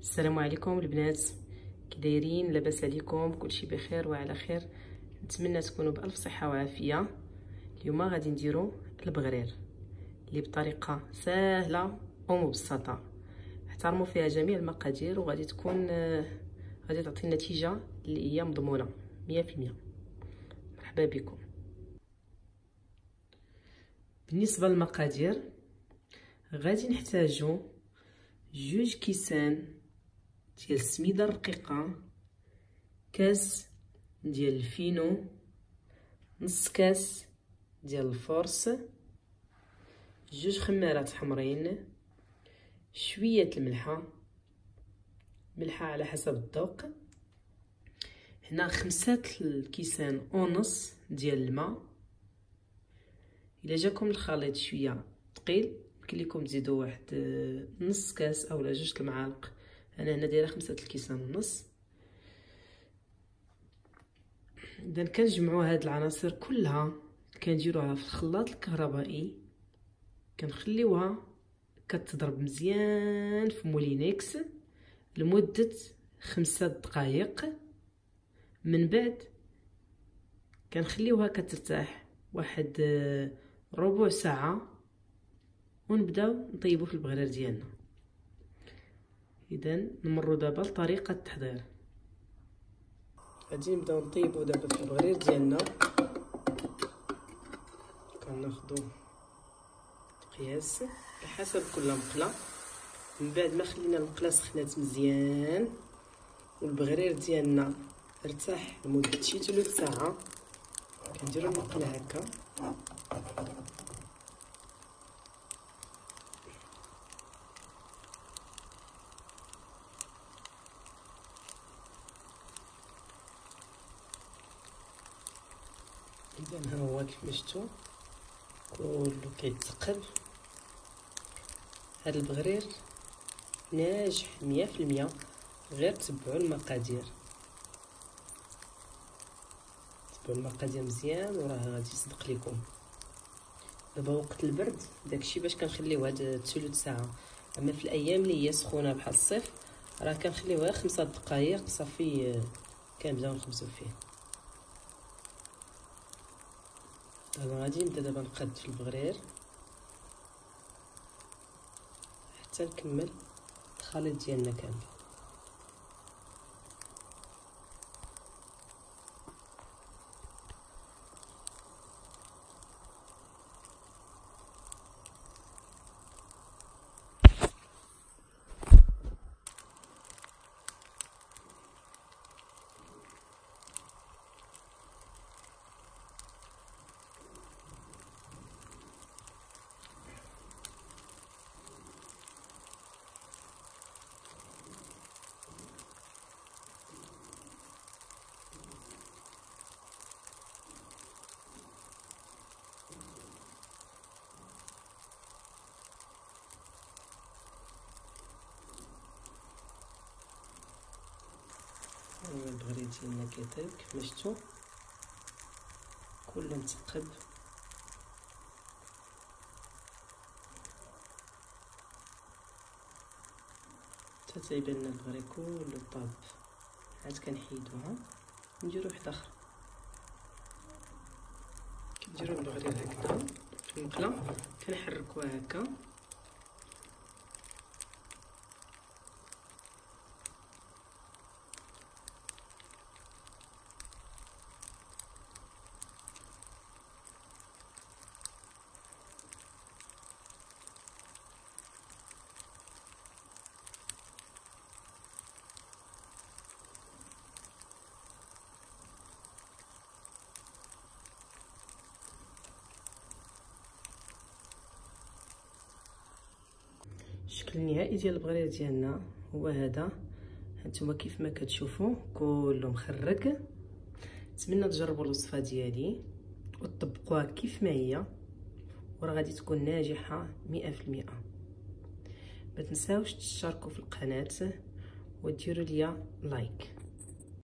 السلام عليكم البنات، كي دايرين؟ لاباس عليكم؟ كلشي بخير وعلى خير. نتمنى تكونوا بالف صحه وعافيه. اليوم غادي نديرو البغرير اللي بطريقه سهله ومبسطه، احترموا فيها جميع المقادير وغادي تكون غادي تعطي النتيجه اللي هي مضمونه 100%. مرحبا بكم. بالنسبه للمقادير غادي نحتاجو 2 كيسان ديال السميده الرقيقه، كاس ديال الفينو، نص كاس ديال الفورس، 2 خمارات حمرين، شويه الملحه على حسب الذوق. هنا 5 الكيسان ونص ديال الماء. الا جاكم الخليط شويه ثقيل يمكن لكم تزيدوا واحد نص كاس اولا 2 المعالق. انا هنا دايره 5 الكيسان ونص. اذا كنجمعوا هاد العناصر كلها كنديروها في الخلاط الكهربائي، كنخليوها كتضرب مزيان في مولينكس لمده 5 دقائق. من بعد كنخليوها كترتاح واحد ربع ساعه ونبداو نطيبوا في البغرير ديالنا. اذا نمروا دابا لطريقه التحضير. غادي نبداو نطيبوا دابا في البغرير ديالنا. كناخذوا قياس على حسب كل مقله. من بعد ما خلينا المقله سخنات مزيان والبغرير ديالنا ارتاح لمده شي ثلث ساعه، كنديروا المقله هكا اذا ها هو كيف ما شفتوا كله كيتثقل. هاد البغرير ناجح 100%، غير تبعوا المقادير، تبعوا المقادير مزيان وراه غادي يصدق لكم. دابا وقت البرد داكشي باش كنخليوه هاد ثلث ساعه، اما في الايام اللي هي سخونه بحال الصيف راه كنخليوها 5 دقائق صافي كنبداو نخبزوا فيه. دابا غادي نبدا نقاد في البغرير حتى نكمل الخليط ديالنا كامل. البغرير ديالنا كيطيب كيف ما شفتوا كله مثقب. حتى تيبان لنا البغرير كله طاب. عاد كنحيدوها نديرو واحده اخرى. كنديرو البغرير هكذا في المقله كنحركوها هكا الشكل النهائي ديال البغرير ديالنا هو هذا. هانتوما كيف ما كتشوفوا كله مخرج. نتمنى تجربوا الوصفه ديالي وتطبقوها كيف ما هي وراه غادي تكون ناجحه 100%. ما تنساوش تشتركوا في القناه وديروا ليا لايك.